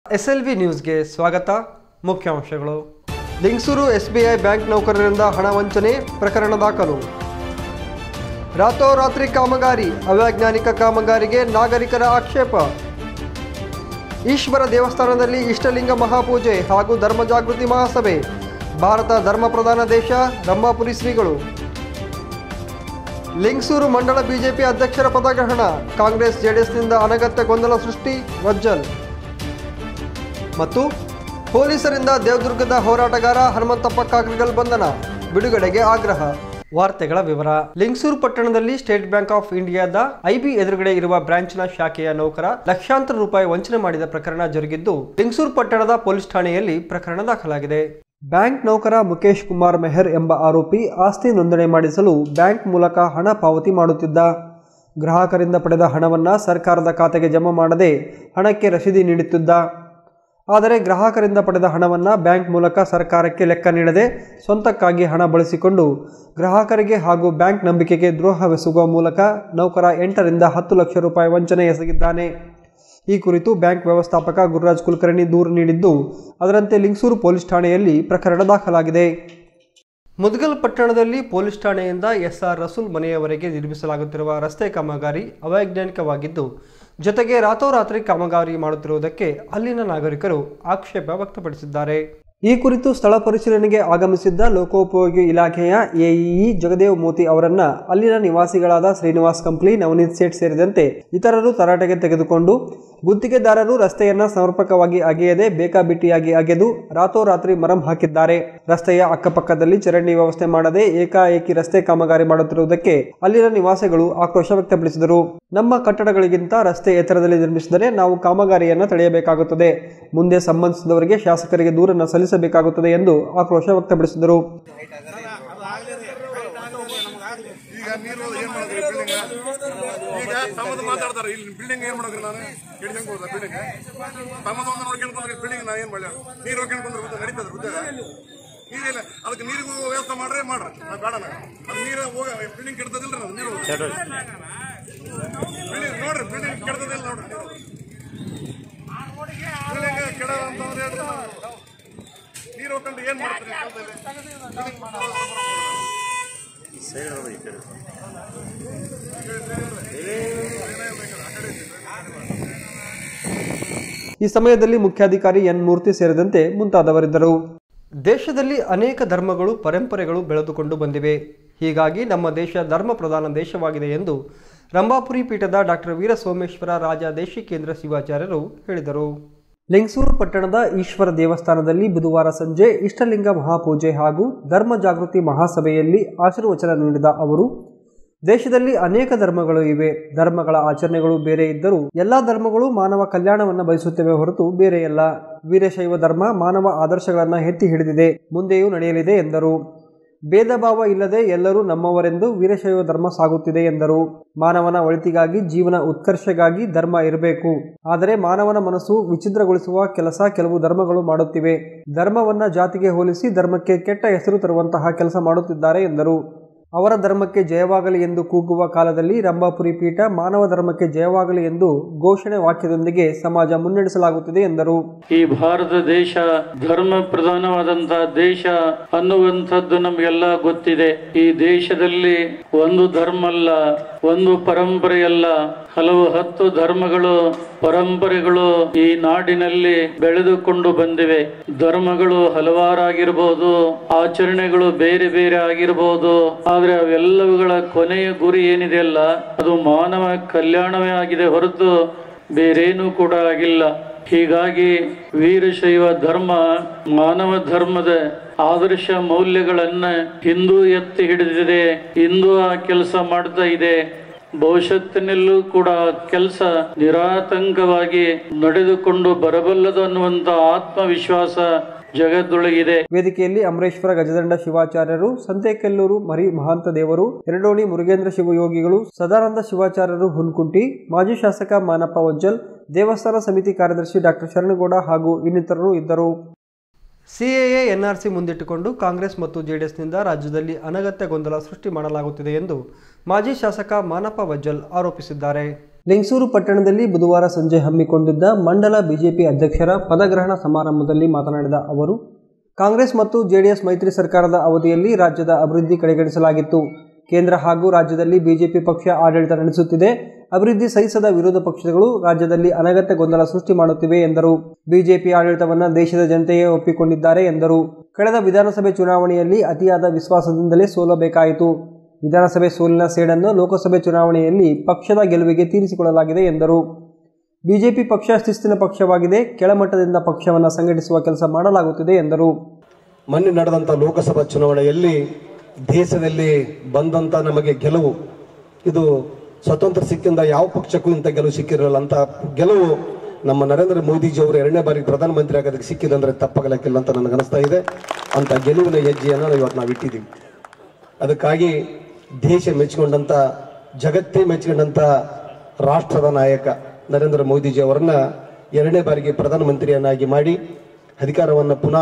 SLV ನ್ಯೂಸ್ಗೆ ಸ್ವಾಗತ. ಮುಖ್ಯಾಂಶಗಳು. ಲಿಂಗಸೂರು ಎಸ್ಬಿಐ ಬ್ಯಾಂಕ್ ನೌಕರರಿಂದ ಹಣ ವಂಚನೆ ಪ್ರಕರಣ ದಾಖಲು. ರಾತ್ರೋರಾತ್ರಿ ಕಾಮಗಾರಿ, ಅವೈಜ್ಞಾನಿಕ ಕಾಮಗಾರಿಗೆ ನಾಗರಿಕರ ಆಕ್ಷೇಪ. ಈಶ್ವರ ದೇವಸ್ಥಾನದಲ್ಲಿ ಇಷ್ಟಲಿಂಗ ಮಹಾಪೂಜೆ ಹಾಗೂ ಧರ್ಮ ಜಾಗೃತಿ ಮಹಾಸಭೆ. ಭಾರತ ಧರ್ಮ ಪ್ರಧಾನ ದೇಶ, ರಂಭಾಪುರಿ ಶ್ರೀಗಳು. ಲಿಂಗಸೂರು ಮಂಡಲ ಬಿಜೆಪಿ ಅಧ್ಯಕ್ಷರ ಪದಗ್ರಹಣ, ಕಾಂಗ್ರೆಸ್ ಜೆಡಿಎಸ್ನಿಂದ ಅನಗತ್ಯ ಗೊಂದಲ ಸೃಷ್ಟಿ, ವಜ್ಜಲ್. ಮತ್ತು ಪೊಲೀಸರಿಂದ ದೇವದುರ್ಗದ ಹೋರಾಟಗಾರ ಹನುಮಂತಪ್ಪ ಕಾಕ್ರಿಗಲ್ ಬಂಧನ, ಬಿಡುಗಡೆಗೆ ಆಗ್ರಹ. ವಾರ್ತೆಗಳ ವಿವರ. ಲಿಂಗಸೂರು ಪಟ್ಟಣದಲ್ಲಿ ಸ್ಟೇಟ್ ಬ್ಯಾಂಕ್ ಆಫ್ ಇಂಡಿಯಾದ ಐಬಿ ಎದುರುಗಡೆ ಇರುವ ಬ್ರಾಂಚ್ನ ಶಾಖೆಯ ನೌಕರ ಲಕ್ಷಾಂತರ ರೂಪಾಯಿ ವಂಚನೆ ಮಾಡಿದ ಪ್ರಕರಣ ಜರುಗಿದ್ದು, ಲಿಂಗಸೂರು ಪಟ್ಟಣದ ಪೊಲೀಸ್ ಠಾಣೆಯಲ್ಲಿ ಪ್ರಕರಣ ದಾಖಲಾಗಿದೆ. ಬ್ಯಾಂಕ್ ನೌಕರ ಮುಖೇಶ್ ಕುಮಾರ್ ಮೆಹರ್ ಎಂಬ ಆರೋಪಿ ಆಸ್ತಿ ನೋಂದಣಿ ಮಾಡಿಸಲು ಬ್ಯಾಂಕ್ ಮೂಲಕ ಹಣ ಪಾವತಿ ಮಾಡುತ್ತಿದ್ದ. ಗ್ರಾಹಕರಿಂದ ಪಡೆದ ಹಣವನ್ನು ಸರ್ಕಾರದ ಖಾತೆಗೆ ಜಮಾ ಮಾಡದೆ ಹಣಕ್ಕೆ ರಸೀದಿ ನೀಡುತ್ತಿದ್ದ. ಆದರೆ ಗ್ರಾಹಕರಿಂದ ಪಡೆದ ಹಣವನ್ನು ಬ್ಯಾಂಕ್ ಮೂಲಕ ಸರ್ಕಾರಕ್ಕೆ ಲೆಕ್ಕ ನೀಡದೆ ಸ್ವಂತಕ್ಕಾಗಿ ಹಣ ಬಳಸಿಕೊಂಡು ಗ್ರಾಹಕರಿಗೆ ಹಾಗೂ ಬ್ಯಾಂಕ್ ನಂಬಿಕೆಗೆ ದ್ರೋಹವೆಸಗುವ ಮೂಲಕ ನೌಕರ 8 ರಿಂದ 10 ಲಕ್ಷ ರೂಪಾಯಿ ವಂಚನೆ ಎಸಗಿದ್ದಾನೆ. ಈ ಕುರಿತು ಬ್ಯಾಂಕ್ ವ್ಯವಸ್ಥಾಪಕ ಗುರುರಾಜ್ ಕುಲಕರ್ಣಿ ದೂರು ನೀಡಿದ್ದು, ಅದರಂತೆ ಲಿಂಗಸೂರು ಪೊಲೀಸ್ ಠಾಣೆಯಲ್ಲಿ ಪ್ರಕರಣ ದಾಖಲಾಗಿದೆ. ಮುದಗಲ್ ಪಟ್ಟಣದಲ್ಲಿ ಪೊಲೀಸ್ ಠಾಣೆಯಿಂದ ಎಸ್ಆರ್ ರಸೂಲ್ ಮನೆಯವರೆಗೆ ನಿರ್ಮಿಸಲಾಗುತ್ತಿರುವ ರಸ್ತೆ ಕಾಮಗಾರಿ ಅವೈಜ್ಞಾನಿಕವಾಗಿದ್ದು, ಜೊತೆಗೆ ರಾತ್ರೋರಾತ್ರಿ ಕಾಮಗಾರಿ ಮಾಡುತ್ತಿರುವುದಕ್ಕೆ ಅಲ್ಲಿನ ನಾಗರಿಕರು ಆಕ್ಷೇಪ ವ್ಯಕ್ತಪಡಿಸಿದ್ದಾರೆ. ಈ ಕುರಿತು ಸ್ಥಳ ಪರಿಶೀಲನೆಗೆ ಆಗಮಿಸಿದ್ದ ಲೋಕೋಪಯೋಗಿ ಇಲಾಖೆಯ ಎಇಇ ಜಗದೇವ್ ಮೋತಿ ಅವರನ್ನ ಅಲ್ಲಿನ ನಿವಾಸಿಗಳಾದ ಶ್ರೀನಿವಾಸ್ ಕಂಪ್ಲಿ, ನವನೀತ್ ಸೇಠ್ ಸೇರಿದಂತೆ ಇತರರು ತರಾಟೆಗೆ ತೆಗೆದುಕೊಂಡು ಗುತ್ತಿಗೆದಾರರು ರಸ್ತೆಯನ್ನ ಸಮರ್ಪಕವಾಗಿ ಅಗೆಯದೆ ಬೇಕಾಬಿಟ್ಟಿಯಾಗಿ ಅಗೆದು ರಾತ್ರೋರಾತ್ರಿ ಮರಂ ಹಾಕಿದ್ದಾರೆ. ರಸ್ತೆಯ ಅಕ್ಕಪಕ್ಕದಲ್ಲಿ ಚರಂಡಿ ವ್ಯವಸ್ಥೆ ಮಾಡದೆ ಏಕಾಏಕಿ ರಸ್ತೆ ಕಾಮಗಾರಿ ಮಾಡುತ್ತಿರುವುದಕ್ಕೆ ಅಲ್ಲಿನ ನಿವಾಸಿಗಳು ಆಕ್ರೋಶ ವ್ಯಕ್ತಪಡಿಸಿದರು. ನಮ್ಮ ಕಟ್ಟಡಗಳಿಗಿಂತ ರಸ್ತೆ ಎತ್ತರದಲ್ಲಿ ನಿರ್ಮಿಸಿದರೆ ನಾವು ಕಾಮಗಾರಿಯನ್ನು ತಡೆಯಬೇಕಾಗುತ್ತದೆ. ಮುಂದೆ ಸಂಬಂಧಿಸಿದವರಿಗೆ ಶಾಸಕರಿಗೆ ದೂರನ್ನು ಸಲ್ಲಿಸಬೇಕಾಗುತ್ತದೆ ಎಂದು ಆಕ್ರೋಶ ವ್ಯಕ್ತಪಡಿಸಿದರು. ಮಾತಾಡ್ತಾರೆ ಇಲ್ಲಿ ಬಿಲ್ಡಿಂಗ್ ಏನ್ ಮಾಡಿದ್ರಿ, ನಾನು ಹಿಡ್ದಂಗೆ ಹೋದ ಬಿಲ್ಡಿಂಗ್ ತಮ್ಮದ ನೋಡ್ಕೊಂಡ್ರೆ ಬಿಲ್ಡಿಂಗ್ ನಾ ಏನ್ ಮಾಡ್ಯ ನೀರು ಹೋಗ್ಕೊಂಡ್ರೆ ನಡೀತದ ಉದ್ಯೋಗ. ನೀರಿಲ್ಲ, ಅದಕ್ಕೆ ನೀರಿಗೂ ವ್ಯವಸ್ಥೆ ಮಾಡ್ರಿ ನಾ ಬೇಡ, ಅದು ನೀರು ಹೋಗ ಬಿಲ್ಡಿಂಗ್ ಕೆಡ್ತದಿಲ್ರಿ, ನಾವು ನೀರು ಬಿಲ್ಡಿಂಗ್ ನೋಡ್ರಿ, ಬಿಲ್ಡಿಂಗ್ ಕೆಡ್ತದಿಲ್ಲ ನೋಡ್ರಿ, ಬಿಲ್ಡಿಂಗ್ ಕೆಡ ಅಂತಂದ್ರೆ ನೀರು ಹೋಗ್ಕೊಂಡು ಏನ್ ಮಾಡ್ತೀರಿ? ಈ ಸಮಯದಲ್ಲಿ ಮುಖ್ಯಾಧಿಕಾರಿ ಎನ್ ಮೂರ್ತಿ ಸೇರಿದಂತೆ ಮುಂತಾದವರಿದ್ದರು. ದೇಶದಲ್ಲಿ ಅನೇಕ ಧರ್ಮಗಳು, ಪರಂಪರೆಗಳು ಬೆಳೆದುಕೊಂಡು ಬಂದಿವೆ. ಹೀಗಾಗಿ ನಮ್ಮ ದೇಶ ಧರ್ಮ ಪ್ರಧಾನ ದೇಶವಾಗಿದೆ ಎಂದು ರಂಭಾಪುರಿ ಪೀಠದ ಡಾಕ್ಟರ್ ವೀರ ಸೋಮೇಶ್ವರ ರಾಜ ದೇಶಿಕೇಂದ್ರ ಶಿವಾಚಾರ್ಯರು ಹೇಳಿದರು. ಲಿಂಗಸೂರು ಪಟ್ಟಣದ ಈಶ್ವರ ದೇವಸ್ಥಾನದಲ್ಲಿ ಬುಧವಾರ ಸಂಜೆ ಇಷ್ಟಲಿಂಗ ಮಹಾಪೂಜೆ ಹಾಗೂ ಧರ್ಮ ಜಾಗೃತಿ ಮಹಾಸಭೆಯಲ್ಲಿ ಆಶೀರ್ವಚನ ನೀಡಿದ ಅವರು, ದೇಶದಲ್ಲಿ ಅನೇಕ ಧರ್ಮಗಳು ಇವೆ. ಧರ್ಮಗಳ ಆಚರಣೆಗಳು ಬೇರೆ ಇದ್ದರೂ ಎಲ್ಲಾ ಧರ್ಮಗಳು ಮಾನವ ಕಲ್ಯಾಣವನ್ನು ಬಯಸುತ್ತವೆ ಹೊರತು ಬೇರೆಯಲ್ಲ. ವೀರಶೈವ ಧರ್ಮ ಮಾನವ ಆದರ್ಶಗಳನ್ನು ಎತ್ತಿ ಹಿಡಿದಿದೆ, ಮುಂದೆಯೂ ನಡೆಯಲಿದೆ ಎಂದರು. ಭೇದ ಭಾವ ಇಲ್ಲದೆ ಎಲ್ಲರೂ ನಮ್ಮವರೆಂದು ವೀರಶೈವ ಧರ್ಮ ಸಾಗುತ್ತಿದೆ ಎಂದರು. ಮಾನವನ ಒಳಿತಿಗಾಗಿ, ಜೀವನ ಉತ್ಕರ್ಷೆಗಾಗಿ ಧರ್ಮ ಇರಬೇಕು. ಆದರೆ ಮಾನವನ ಮನಸ್ಸು ವಿಚಿತ್ರಗೊಳಿಸುವ ಕೆಲಸ ಕೆಲವು ಧರ್ಮಗಳು ಮಾಡುತ್ತಿವೆ. ಧರ್ಮವನ್ನ ಜಾತಿಗೆ ಹೋಲಿಸಿ ಧರ್ಮಕ್ಕೆ ಕೆಟ್ಟ ಹೆಸರು ತರುವಂತಹ ಕೆಲಸ ಮಾಡುತ್ತಿದ್ದಾರೆ ಎಂದರು. ಅವರ ಧರ್ಮಕ್ಕೆ ಜಯವಾಗಲಿ ಎಂದು ಕೂಗುವ ಕಾಲದಲ್ಲಿ ರಂಭಾಪುರಿ ಪೀಠ ಮಾನವ ಧರ್ಮಕ್ಕೆ ಜಯವಾಗಲಿ ಎಂದು ಘೋಷಣೆ ವಾಕ್ಯದೊಂದಿಗೆ ಸಮಾಜ ಮುನ್ನಡೆಸಲಾಗುತ್ತಿದೆ ಎಂದರು. ಈ ಭಾರತ ದೇಶ ಧರ್ಮ ಪ್ರಧಾನವಾದಂತಹ ದೇಶ ಅನ್ನುವಂಥದ್ದು ನಮಗೆಲ್ಲ ಗೊತ್ತಿದೆ. ಈ ದೇಶದಲ್ಲಿ ಒಂದು ಧರ್ಮ ಅಲ್ಲ, ಒಂದು ಪರಂಪರೆಯಲ್ಲ, ಹಲವು 10 ಧರ್ಮಗಳು, ಪರಂಪರೆಗಳು ಈ ನಾಡಿನಲ್ಲಿ ಬೆಳೆದುಕೊಂಡು ಬಂದಿವೆ. ಧರ್ಮಗಳು ಹಲವಾರಾಗಿರ್ಬೋದು, ಆಚರಣೆಗಳು ಬೇರೆ ಬೇರೆ ಆಗಿರಬಹುದು, ಆದ್ರೆ ಅವೆಲ್ಲವುಗಳ ಕೊನೆಯ ಗುರಿ ಏನಿದೆ ಅಲ್ಲ, ಅದು ಮಾನವ ಕಲ್ಯಾಣವೇ ಆಗಿದೆ ಹೊರತು ಬೇರೇನೂ ಕೂಡ ಆಗಿಲ್ಲ. ಹೀಗಾಗಿ ವೀರಶೈವ ಧರ್ಮ ಮಾನವ ಧರ್ಮದ ಆದರ್ಶ ಮೌಲ್ಯಗಳನ್ನ ಹಿಂದೂ ಎತ್ತಿ ಹಿಡಿದಿದೆ, ಹಿಂದೂ ಆ ಕೆಲಸ ಮಾಡ್ತಾ ಇದೆ. ಭವಿಷ್ಯತ್ತಿನಲ್ಲೂ ಕೂಡ ಕೆಲಸ ನಿರಾತಂಕವಾಗಿ ನಡೆದುಕೊಂಡು ಬರಬಲ್ಲದು ಅನ್ನುವಂತ ಆತ್ಮವಿಶ್ವಾಸ ಜಗತ್ತೊಳಗಿದೆ. ವೇದಿಕೆಯಲ್ಲಿ ಅಮರೇಶ್ವರ ಗಜದಂಡ ಶಿವಾಚಾರ್ಯರು, ಸಂತೆಕೆಲ್ಲೂರು ಮರಿ ಮಹಾಂತ ದೇವರು, ಎರಡೋಣಿ ಮುರುಗೇಂದ್ರ ಶಿವಯೋಗಿಗಳು, ಸದಾನಂದ ಶಿವಾಚಾರ್ಯರು ಹುನ್ಕುಂಟಿ, ಮಾಜಿ ಶಾಸಕ ಮಾನಪ್ಪ ವಜ್ಜಲ್, ದೇವಸ್ಥಾನ ಸಮಿತಿ ಕಾರ್ಯದರ್ಶಿ ಡಾಕ್ಟರ್ ಶರಣಗೌಡ ಹಾಗೂ ಇನ್ನಿತರರು ಇದ್ದರು. ಸಿಎಎ ಎನ್ಆರ್ಸಿ ಮುಂದಿಟ್ಟುಕೊಂಡು ಕಾಂಗ್ರೆಸ್ ಮತ್ತು ಜೆಡಿಎಸ್ನಿಂದ ರಾಜ್ಯದಲ್ಲಿ ಅನಗತ್ಯ ಗೊಂದಲ ಸೃಷ್ಟಿ ಮಾಡಲಾಗುತ್ತಿದೆ ಎಂದು ಮಾಜಿ ಶಾಸಕ ಮಾನಪ್ಪ ವಜ್ಜಲ್ ಆರೋಪಿಸಿದ್ದಾರೆ. ಲಿಂಗಸೂರು ಪಟ್ಟಣದಲ್ಲಿ ಬುಧವಾರ ಸಂಜೆ ಹಮ್ಮಿಕೊಂಡಿದ್ದ ಮಂಡಲ ಬಿಜೆಪಿ ಅಧ್ಯಕ್ಷರ ಪದಗ್ರಹಣ ಸಮಾರಂಭದಲ್ಲಿ ಮಾತನಾಡಿದ ಅವರು, ಕಾಂಗ್ರೆಸ್ ಮತ್ತು ಜೆಡಿಎಸ್ ಮೈತ್ರಿ ಸರ್ಕಾರದ ಅವಧಿಯಲ್ಲಿ ರಾಜ್ಯದ ಅಭಿವೃದ್ಧಿ ಕಡೆಗಣಿಸಲಾಗಿತ್ತು. ಕೇಂದ್ರ ಹಾಗೂ ರಾಜ್ಯದಲ್ಲಿ ಬಿಜೆಪಿ ಪಕ್ಷ ಆಡಳಿತ ನಡೆಸುತ್ತಿದೆ. ಅಭಿವೃದ್ಧಿ ಸಹಿಸದ ವಿರೋಧ ಪಕ್ಷಗಳು ರಾಜ್ಯದಲ್ಲಿ ಅನಗತ್ಯ ಗೊಂದಲ ಸೃಷ್ಟಿ ಮಾಡುತ್ತಿವೆ ಎಂದರು. ಬಿಜೆಪಿ ಆಡಳಿತವನ್ನು ದೇಶದ ಜನತೆಯೇ ಒಪ್ಪಿಕೊಂಡಿದ್ದಾರೆ ಎಂದರು. ಕಳೆದ ವಿಧಾನಸಭೆ ಚುನಾವಣೆಯಲ್ಲಿ ಅತಿಯಾದ ವಿಶ್ವಾಸದಿಂದಲೇ ಸೋಲಬೇಕಾಯಿತು. ವಿಧಾನಸಭೆ ಸೋಲಿನ ಸೇಡನ್ನು ಲೋಕಸಭೆ ಚುನಾವಣೆಯಲ್ಲಿ ಪಕ್ಷದ ಗೆಲುವಿಗೆ ತೀರಿಸಿಕೊಳ್ಳಲಾಗಿದೆ ಎಂದರು. ಬಿಜೆಪಿ ಪಕ್ಷ ಶಿಸ್ತಿನ ಪಕ್ಷವಾಗಿದೆ. ಕೆಳಮಟ್ಟದಿಂದ ಪಕ್ಷವನ್ನು ಸಂಘಟಿಸುವ ಕೆಲಸ ಮಾಡಲಾಗುತ್ತಿದೆ ಎಂದರು. ಮೊನ್ನೆ ನಡೆದಂಥ ಲೋಕಸಭಾ ಚುನಾವಣೆಯಲ್ಲಿ ದೇಶದಲ್ಲಿ ಬಂದಂಥ ನಮಗೆ ಗೆಲುವು, ಇದು ಸ್ವತಂತ್ರ ಸಿಕ್ಕಿಂದ ಯಾವ ಪಕ್ಷಕ್ಕೂ ಇಂಥ ಗೆಲುವು ಸಿಕ್ಕಿರಲ್ಲ. ಅಂತ ಗೆಲುವು ನಮ್ಮ ನರೇಂದ್ರ ಮೋದಿಜಿಯವರು 2ನೇ ಬಾರಿ ಪ್ರಧಾನಮಂತ್ರಿ ಆಗೋದಕ್ಕೆ ಸಿಕ್ಕಿದಂದ್ರೆ ತಪ್ಪಾಗಲಿಕ್ಕಿಲ್ಲ ಅಂತ ನನಗೆ ಅನಿಸ್ತಾ ಇದೆ. ಅಂತ ಗೆಲುವಿನ ಹೆಜ್ಜೆಯನ್ನು ಇವತ್ತು ನಾವು ಇಟ್ಟಿದ್ದೀವಿ. ಅದಕ್ಕಾಗಿ ದೇಶ ಮೆಚ್ಚಿಕೊಂಡಂಥ, ಜಗತ್ತೇ ಮೆಚ್ಚಿಕೊಂಡಂಥ ರಾಷ್ಟ್ರದ ನಾಯಕ ನರೇಂದ್ರ ಮೋದಿಜಿಯವರನ್ನ 2ನೇ ಬಾರಿಗೆ ಪ್ರಧಾನಮಂತ್ರಿಯನ್ನಾಗಿ ಮಾಡಿ ಅಧಿಕಾರವನ್ನು ಪುನಃ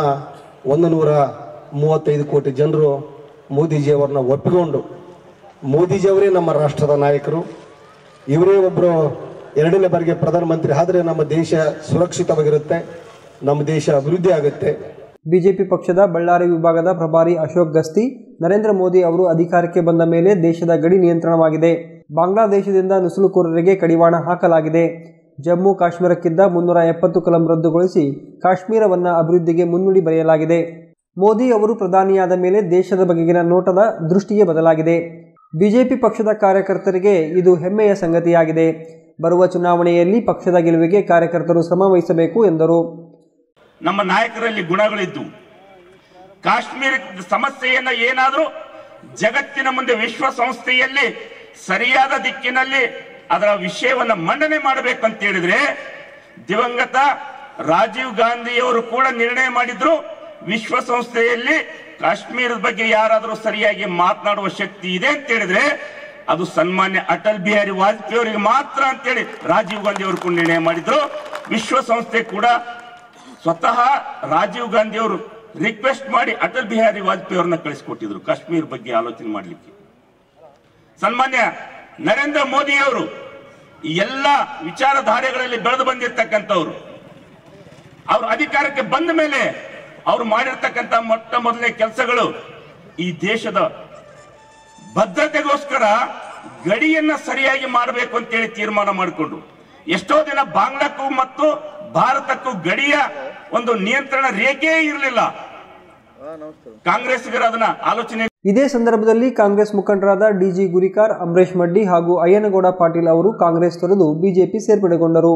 135 ಕೋಟಿ ಜನರು ಮೋದಿಜಿಯವರನ್ನ ಒಪ್ಪಿಕೊಂಡು, ಮೋದಿಜಿಯವರೇ ನಮ್ಮ ರಾಷ್ಟ್ರದ ನಾಯಕರು, ಇವರೇ ಒಬ್ಬರು 2ನೇ ಬಾರಿಗೆ ಪ್ರಧಾನಮಂತ್ರಿ ಆದರೆ ನಮ್ಮ ದೇಶ ಸುರಕ್ಷಿತವಾಗಿರುತ್ತೆ, ನಮ್ಮ ದೇಶ ಅಭಿವೃದ್ಧಿ ಆಗುತ್ತೆ. ಬಿಜೆಪಿ ಪಕ್ಷದ ಬಳ್ಳಾರಿ ವಿಭಾಗದ ಪ್ರಭಾರಿ ಅಶೋಕ್ ಗಸ್ತಿ, ನರೇಂದ್ರ ಮೋದಿ ಅವರು ಅಧಿಕಾರಕ್ಕೆ ಬಂದ ಮೇಲೆ ದೇಶದ ಗಡಿ ನಿಯಂತ್ರಣವಾಗಿದೆ. ಬಾಂಗ್ಲಾದೇಶದಿಂದ ನುಸುಳುಕೋರರಿಗೆ ಕಡಿವಾಣ ಹಾಕಲಾಗಿದೆ. ಜಮ್ಮು ಕಾಶ್ಮೀರಕ್ಕಿದ್ದ 370 ಕಲಂ ರದ್ದುಗೊಳಿಸಿ ಕಾಶ್ಮೀರವನ್ನು ಅಭಿವೃದ್ಧಿಗೆ ಮುನ್ನುಡಿ ಬರೆಯಲಾಗಿದೆ. ಮೋದಿ ಅವರು ಪ್ರಧಾನಿಯಾದ ಮೇಲೆ ದೇಶದ ಬಗೆಗಿನ ನೋಟದ ದೃಷ್ಟಿಯೇ ಬದಲಾಗಿದೆ. ಬಿಜೆಪಿ ಪಕ್ಷದ ಕಾರ್ಯಕರ್ತರಿಗೆ ಇದು ಹೆಮ್ಮೆಯ ಸಂಗತಿಯಾಗಿದೆ. ಬರುವ ಚುನಾವಣೆಯಲ್ಲಿ ಪಕ್ಷದ ಗೆಲುವಿಗೆ ಕಾರ್ಯಕರ್ತರು ಶ್ರಮ ವಹಿಸಬೇಕು ಎಂದರು. ನಮ್ಮ ನಾಯಕರಲ್ಲಿ ಗುಣಗಳಿದ್ದು ಕಾಶ್ಮೀರ ಸಮಸ್ಯೆಯನ್ನ ಏನಾದರೂ ಜಗತ್ತಿನ ಮುಂದೆ ವಿಶ್ವಸಂಸ್ಥೆಯಲ್ಲಿ ಸರಿಯಾದ ದಿಕ್ಕಿನಲ್ಲಿ ಅದರ ವಿಷಯವನ್ನ ಮಂಡನೆ ಮಾಡಬೇಕಂತ ಹೇಳಿದ್ರೆ ದಿವಂಗತ ರಾಜೀವ್ ಗಾಂಧಿಯವರು ಕೂಡ ನಿರ್ಣಯ ಮಾಡಿದ್ರು. ವಿಶ್ವಸಂಸ್ಥೆಯಲ್ಲಿ ಕಾಶ್ಮೀರದ ಬಗ್ಗೆ ಯಾರಾದರೂ ಸರಿಯಾಗಿ ಮಾತನಾಡುವ ಶಕ್ತಿ ಇದೆ ಅಂತ ಹೇಳಿದ್ರೆ ಅದು ಸನ್ಮಾನ್ಯ ಅಟಲ್ ಬಿಹಾರಿ ವಾಜಪೇಯಿ ಅವರಿಗೆ ಮಾತ್ರ ಅಂತೇಳಿ ರಾಜೀವ್ ಗಾಂಧಿ ಅವರು ಕೂಡ ನಿರ್ಣಯ ಮಾಡಿದ್ರು. ವಿಶ್ವಸಂಸ್ಥೆ ಕೂಡ ಸ್ವತಃ ರಾಜೀವ್ ಗಾಂಧಿ ಅವರು ರಿಕ್ವೆಸ್ಟ್ ಮಾಡಿ ಅಟಲ್ ಬಿಹಾರಿ ವಾಜಪೇಯಿ ಅವರನ್ನ ಕಳಿಸಿಕೊಟ್ಟಿದ್ರು ಕಾಶ್ಮೀರ ಬಗ್ಗೆ ಆಲೋಚನೆ ಮಾಡಲಿಕ್ಕೆ. ಸನ್ಮಾನ್ಯ ನರೇಂದ್ರ ಮೋದಿ ಅವರು ಎಲ್ಲ ವಿಚಾರಧಾರೆಗಳಲ್ಲಿ ಬೆಳೆದು ಬಂದಿರತಕ್ಕಂಥವ್ರು. ಅವರು ಅಧಿಕಾರಕ್ಕೆ ಬಂದ ಮೇಲೆ ಅವರು ಮಾಡಿರ್ತಕ್ಕಂಥ ಮೊಟ್ಟ ಮೊದಲನೇ ಕೆಲಸಗಳು ಈ ದೇಶದ ಭದ್ರತೆಗೋಸ್ಕರ ಗಡಿಯನ್ನ ಸರಿಯಾಗಿ ಮಾಡಬೇಕು ಅಂತೇಳಿ ತೀರ್ಮಾನ ಮಾಡಿಕೊಂಡು, ಎಷ್ಟೋ ದಿನ ಬಾಂಗ್ಲಾಕ್ಕೂ ಮತ್ತು ಭಾರತಕ್ಕೂ ಗಡಿಯ ಒಂದು ನಿಯಂತ್ರಣ ರೇಖೆ ಇರಲಿಲ್ಲ. ಕಾಂಗ್ರೆಸ್ಗರ ಅದನ್ನ ಆಲೋಚನೆ. ಇದೇ ಸಂದರ್ಭದಲ್ಲಿ ಕಾಂಗ್ರೆಸ್ ಮುಖಂಡರಾದ ಡಿಜಿ ಗುರಿಕಾರ್, ಅಂಬರೀಶ್ ಮಡ್ಡಿ ಹಾಗೂ ಅಯ್ಯನಗೌಡ ಪಾಟೀಲ್ ಅವರು ಕಾಂಗ್ರೆಸ್ ತೊರೆದು ಬಿಜೆಪಿ ಸೇರ್ಪಡೆಗೊಂಡರು.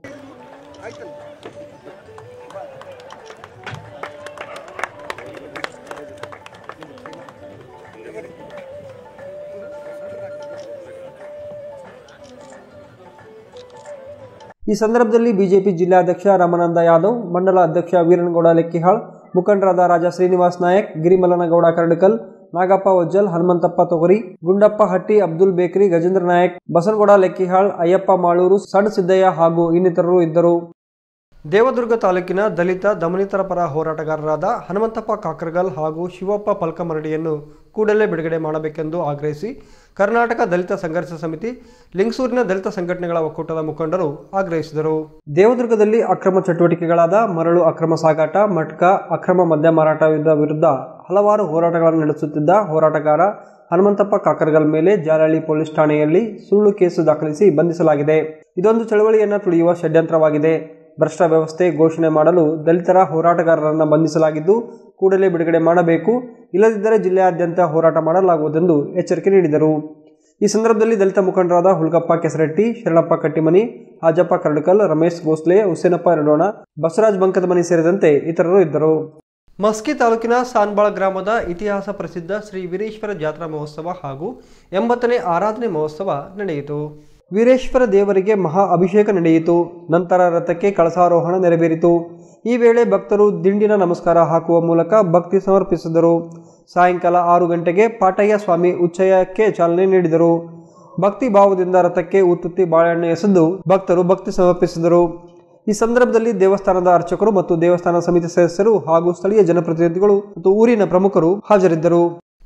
ಈ ಸಂದರ್ಭದಲ್ಲಿ ಬಿಜೆಪಿ ಜಿಲ್ಲಾಧ್ಯಕ್ಷ ರಾಮನಂದ ಯಾದವ್, ಮಂಡಲ ಅಧ್ಯಕ್ಷ ವೀರನಗೌಡ ಲೆಕ್ಕಿಹಾಳ್, ಮುಖಂಡರಾದ ರಾಜಾ ಶ್ರೀನಿವಾಸ್ ನಾಯಕ್, ಗಿರಿಮಲ್ಲನಗೌಡ ಕರಡಕಲ್, ನಾಗಪ್ಪ ವಜ್ಜಲ್, ಹನುಮಂತಪ್ಪ ತೊಗರಿ, ಗುಂಡಪ್ಪ ಹಟ್ಟಿ, ಅಬ್ದುಲ್ ಬೇಕ್ರಿ, ಗಜೇಂದ್ರ ನಾಯಕ್, ಬಸನಗೌಡ ಲೆಕ್ಕಿಹಾಳ್, ಅಯ್ಯಪ್ಪ ಮಾಳೂರು, ಸಣ್ಣ ಸಿದ್ದಯ್ಯ ಹಾಗೂ ಇನ್ನಿತರರು ಇದ್ದರು. ದೇವದುರ್ಗ ತಾಲೂಕಿನ ದಲಿತ ದಮನಿತರ ಪರ ಹೋರಾಟಗಾರರಾದ ಹನುಮಂತಪ್ಪ ಕಾಕರಗಲ್ ಹಾಗೂ ಶಿವಪ್ಪ ಪಲ್ಕಮರಡಿಯನ್ನು ಕೂಡಲೇ ಬಿಡುಗಡೆ ಮಾಡಬೇಕೆಂದು ಆಗ್ರಹಿಸಿ ಕರ್ನಾಟಕ ದಲಿತ ಸಂಘರ್ಷ ಸಮಿತಿ, ಲಿಂಗಸೂರಿನ ದಲಿತ ಸಂಘಟನೆಗಳ ಒಕ್ಕೂಟದ ಮುಖಂಡರು ಆಗ್ರಹಿಸಿದರು. ದೇವದುರ್ಗದಲ್ಲಿ ಅಕ್ರಮ ಚಟುವಟಿಕೆಗಳಾದ ಮರಳು ಅಕ್ರಮ ಸಾಗಾಟ, ಮಟ್ಕ, ಅಕ್ರಮ ಮದ್ಯ ಮಾರಾಟದ ವಿರುದ್ಧ ಹಲವಾರು ಹೋರಾಟಗಳನ್ನು ನಡೆಸುತ್ತಿದ್ದ ಹೋರಾಟಗಾರ ಹನುಮಂತಪ್ಪ ಕಾಕರಗಲ್ ಮೇಲೆ ಜಾಲಹಳ್ಳಿ ಪೊಲೀಸ್ ಠಾಣೆಯಲ್ಲಿ ಸುಳ್ಳು ಕೇಸು ದಾಖಲಿಸಿ ಬಂಧಿಸಲಾಗಿದೆ. ಇದೊಂದು ಚಳವಳಿಯನ್ನು ತುಳಿಯುವ ಷಡ್ಯಂತ್ರವಾಗಿದೆ. ಭ್ರಷ್ಟ ವ್ಯವಸ್ಥೆ ಘೋಷಣೆ ಮಾಡಲು ದಲಿತರ ಹೋರಾಟಗಾರರನ್ನು ಬಂಧಿಸಲಾಗಿದ್ದು ಕೂಡಲೇ ಬಿಡುಗಡೆ ಮಾಡಬೇಕು, ಇಲ್ಲದಿದ್ದರೆ ಜಿಲ್ಲೆಯಾದ್ಯಂತ ಹೋರಾಟ ಮಾಡಲಾಗುವುದೆಂದು ಎಚ್ಚರಿಕೆ ನೀಡಿದರು. ಈ ಸಂದರ್ಭದಲ್ಲಿ ದಲಿತ ಮುಖಂಡರಾದ ಹುಲ್ಗಪ್ಪ ಕೆಸರೆಟ್ಟಿ, ಶರಣಪ್ಪ ಕಟ್ಟಿಮನಿ, ಹಾಜಪ್ಪ ಕರಡಕಲ್, ರಮೇಶ್ ಗೋಸ್ಲೆ, ಹುಸೇನಪ್ಪ ಎರಡೋಣ, ಬಸವರಾಜ್ ಬಂಕದಮನಿ ಸೇರಿದಂತೆ ಇತರರು ಇದ್ದರು. ಮಸ್ಕಿ ತಾಲೂಕಿನ ಸಾನ್ಬಾಳ ಗ್ರಾಮದ ಇತಿಹಾಸ ಪ್ರಸಿದ್ಧ ಶ್ರೀ ವೀರೇಶ್ವರ ಜಾತ್ರಾ ಮಹೋತ್ಸವ ಹಾಗೂ 80ನೇ ಆರಾಧನೆ ಮಹೋತ್ಸವ ನಡೆಯಿತು. ವೀರೇಶ್ವರ ದೇವರಿಗೆ ಮಹಾ ಅಭಿಷೇಕ ನಡೆಯಿತು. ನಂತರ ರಥಕ್ಕೆ ಕಳಸಾರೋಹಣ ನೆರವೇರಿತು. ಈ ವೇಳೆ ಭಕ್ತರು ದಿಂಡಿನ ನಮಸ್ಕಾರ ಹಾಕುವ ಮೂಲಕ ಭಕ್ತಿ ಸಮರ್ಪಿಸಿದರು. ಸಾಯಂಕಾಲ 6 ಗಂಟೆಗೆ ಪಾಟಯ್ಯ ಸ್ವಾಮಿ ಉಚ್ಚಯಕ್ಕೆ ಚಾಲನೆ ನೀಡಿದರು. ಭಕ್ತಿ ಭಾವದಿಂದ ರಥಕ್ಕೆ ಉತ್ತುತ್ತಿ ಬಾಳೆಹಣ್ಣು ಎಸೆದು ಭಕ್ತರು ಭಕ್ತಿ ಸಮರ್ಪಿಸಿದರು. ಈ ಸಂದರ್ಭದಲ್ಲಿ ದೇವಸ್ಥಾನದ ಅರ್ಚಕರು ಮತ್ತು ದೇವಸ್ಥಾನ ಸಮಿತಿ ಸದಸ್ಯರು ಹಾಗೂ ಸ್ಥಳೀಯ ಜನಪ್ರತಿನಿಧಿಗಳು ಮತ್ತು ಊರಿನ ಪ್ರಮುಖರು ಹಾಜರಿದ್ದರು.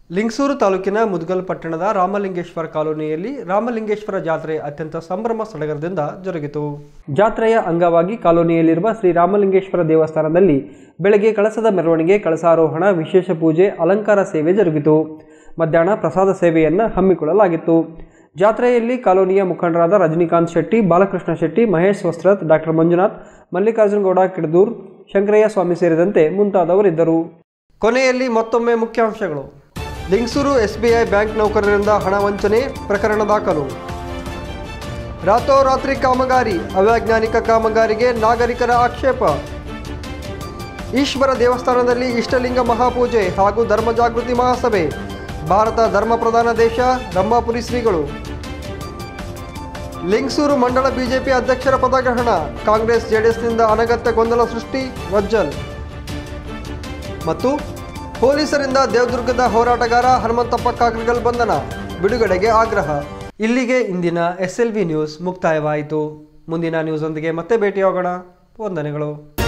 ಲಿಂಗಸೂರು ತಾಲೂಕಿನ ಮುದ್ಗಲ್ ಪಟ್ಟಣದ ರಾಮಲಿಂಗೇಶ್ವರ ಕಾಲೋನಿಯಲ್ಲಿ ರಾಮಲಿಂಗೇಶ್ವರ ಜಾತ್ರೆ ಅತ್ಯಂತ ಸಂಭ್ರಮ ಸಡಗರದಿಂದ ಜರುಗಿತು. ಜಾತ್ರೆಯ ಅಂಗವಾಗಿ ಕಾಲೋನಿಯಲ್ಲಿರುವ ಶ್ರೀ ರಾಮಲಿಂಗೇಶ್ವರ ದೇವಸ್ಥಾನದಲ್ಲಿ ಬೆಳಗ್ಗೆ ಕಳಸದ ಮೆರವಣಿಗೆ, ಕಳಸಾರೋಹಣ, ವಿಶೇಷ ಪೂಜೆ, ಅಲಂಕಾರ ಸೇವೆ ಜರುಗಿತು. ಮಧ್ಯಾಹ್ನ ಪ್ರಸಾದ ಸೇವೆಯನ್ನು ಹಮ್ಮಿಕೊಳ್ಳಲಾಗಿತ್ತು. ಜಾತ್ರೆಯಲ್ಲಿ ಕಾಲೋನಿಯ ಮುಖಂಡರಾದ ರಜನಿಕಾಂತ್ ಶೆಟ್ಟಿ, ಬಾಲಕೃಷ್ಣ ಶೆಟ್ಟಿ, ಮಹೇಶ್ ವಸ್ತ್ರತ್, ಡಾಕ್ಟರ್ ಮಂಜುನಾಥ್, ಮಲ್ಲಿಕಾರ್ಜುನ ಗೌಡ ಕಿಡದೂರ್, ಶಂಕರಯ್ಯ ಸ್ವಾಮಿ ಸೇರಿದಂತೆ ಮುಂತಾದವರಿದ್ದರು. ಕೊನೆಯಲ್ಲಿ ಮತ್ತೊಮ್ಮೆ ಮುಖ್ಯಾಂಶಗಳು. ಲಿಂಗಸೂರು SBI ಬ್ಯಾಂಕ್ ನೌಕರರಿಂದ ಹಣ ವಂಚನೆ ಪ್ರಕರಣ ದಾಖಲು. ರಾತ್ರೋರಾತ್ರಿ ಕಾಮಗಾರಿ, ಅವೈಜ್ಞಾನಿಕ ಕಾಮಗಾರಿಗೆ ನಾಗರಿಕರ ಆಕ್ಷೇಪ. ಈಶ್ವರ ದೇವಸ್ಥಾನದಲ್ಲಿ ಇಷ್ಟಲಿಂಗ ಮಹಾಪೂಜೆ ಹಾಗೂ ಧರ್ಮ ಜಾಗೃತಿ ಮಹಾಸಭೆ. ಭಾರತ ಧರ್ಮ ಪ್ರಧಾನ ದೇಶ, ರಂಭಾಪುರಿ ಶ್ರೀಗಳು. ಲಿಂಗಸೂರು ಮಂಡಳ ಬಿಜೆಪಿ ಅಧ್ಯಕ್ಷರ ಪದಗ್ರಹಣ, ಕಾಂಗ್ರೆಸ್ ಜೆಡಿಎಸ್ನಿಂದ ಅನಗತ್ಯ ಗೊಂದಲ ಸೃಷ್ಟಿ, ವಜ್ಜಲ್. ಮತ್ತು ಪೊಲೀಸರಿಂದ ದೇವದುರ್ಗದ ಹೋರಾಟಗಾರ ಹನುಮಂತಪ್ಪ ಕಾಕ್ರಿಗಲ್ ಬಂಧನ, ಬಿಡುಗಡೆಗೆ ಆಗ್ರಹ. ಇಲ್ಲಿಗೆ ಇಂದಿನ SLV ನ್ಯೂಸ್ ಮುಕ್ತಾಯವಾಯಿತು. ಮುಂದಿನ ನ್ಯೂಸ್ ಒಂದಿಗೆ ಮತ್ತೆ ಭೇಟಿಯಾಗೋಣ. ವಂದನೆಗಳು.